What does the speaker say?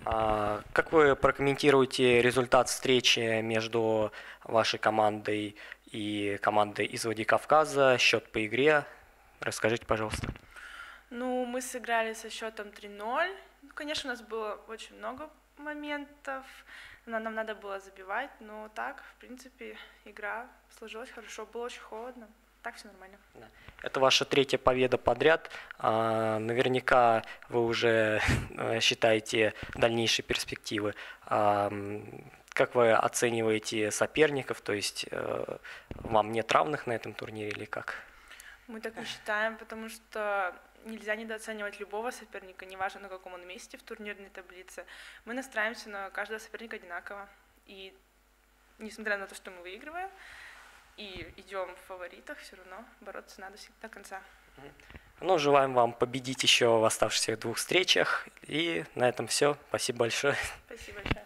Как вы прокомментируете результат встречи между вашей командой и командой из Владикавказа? Счет по игре? Расскажите, пожалуйста. Ну, мы сыграли со счетом 3-0. Ну, конечно, у нас было очень много моментов, нам надо было забивать, но так, в принципе, игра сложилась хорошо, было очень холодно, так все нормально. Это ваша третья победа подряд. Наверняка вы уже считаете дальнейшие перспективы. Как вы оцениваете соперников? То есть вам нет равных на этом турнире или как? Мы так не считаем, потому что нельзя недооценивать любого соперника, неважно на каком он месте в турнирной таблице. Мы настраиваемся на каждого соперника одинаково. И несмотря на то, что мы выигрываем и идем в фаворитах, все равно бороться надо всегда до конца. Ну, желаем вам победить еще в оставшихся 2 встречах. И на этом все. Спасибо большое. Спасибо большое.